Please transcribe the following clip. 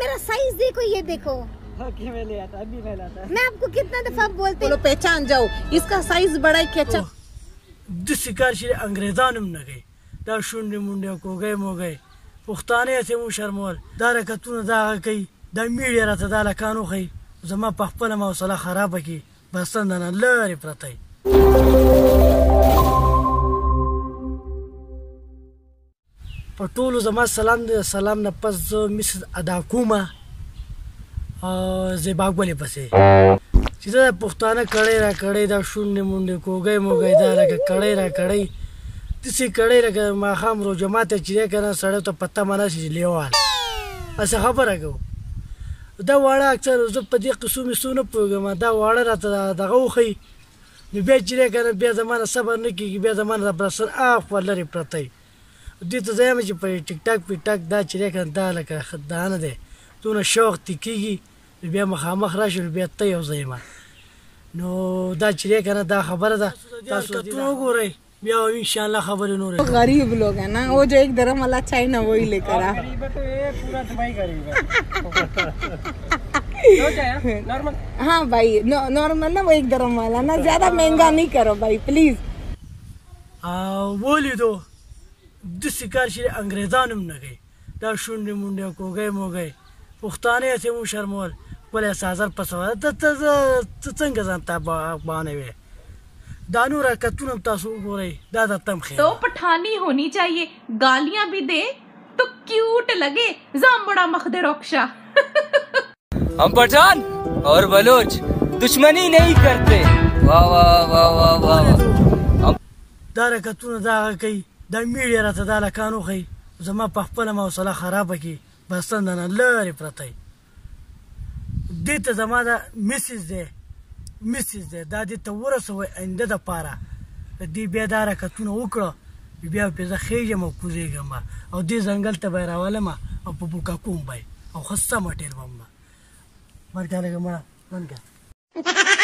मेरा साइज देखो, ये देखो। ओके मैं ले आता, अभी मैं लाता। मैं आपको कितना दफा बोलते हैं, पहचान जाओ इसका साइज बड़ा है क्या। د शिकार شي انګریزانو نه گئی دا شونډې مونډې کوګۍ موګۍ پښتانه یې مو شرمول دا رکتونه دا کوي دا میډیا راته دا لکانو خي زما په خپله موصله خرابه کړي بس نه لرې پرتی په ټولو زما سلام دی سلام نه پس زه مسز ادا کومه زیباګولې پسې چې دا پښتانه کړی را کړی دا شونډې مونډې کوګۍ موګۍ دا لکه کړی را کړی داسې کړی لکه ماښام روژه ماته چې دی که نه سړی ته پته منه شي چې لیوال هسې خبره کوو دا واړه اکثر زه په دې قصو میسو نه پوهېږم دا واړه راته دغه وښیي نو بیا چې دی که نه بیا زما نه صبر نه کېږي بیا زما نه برسن اخوا لرې پرتی دې ته زه یم چې په ټیک ټاک پیټاک دا چې دی که نه دا لکه دا نه دی دونه شوق دې کېږي بیا مخامخ راشي نو بیا ته یو ځای یم نو دا چې دی که نه دا خبره ده تاسو حرکتونه وګورئ بیا انشاءاللہ خبریں نورے غریب لوگ ہیں نا وہ جو ایک درم والا چائنا وہی لے کر آ غریب ہے تو یہ پورا دبئی غریب ہے نارمل ہاں بھائی نارمل نا وہ ایک درم والا نا زیادہ مہنگا نہیں کرو بھائی پلیز ولیدو داسې کار چې انګریزانو هم نه کوي دا شونډې مونډې کوګۍ موګۍ پښتانه یې مو شرمول ولې سازر پسوه ته څنګه ځان ته باندې दानू रकतून तासु गोरे दादा तम खे तो पठानी होनी चाहिए गालियां भी दे तो क्यूट लगे जामबड़ा मखदे रोक्षा हम पठान और बलोच दुश्मनी नहीं करते वाह वाह वाह वाह वाह دا رکتونه دا کوي دا میډیا راته دا لکانو خي زما په خپله موصله خرابه کړي بس نه لرې پرتی دې ته زما دا مسز دی دا دې ته ورسوئ آینده دپاره دې بیا دا حرکتونه وکړه بیا پې زه خېږم او کوزېږم او دې ځنګل ته به یې راولم او په بوکا کوم به او ښه سمه ټېل به م مرګه لږه مړه بند کړه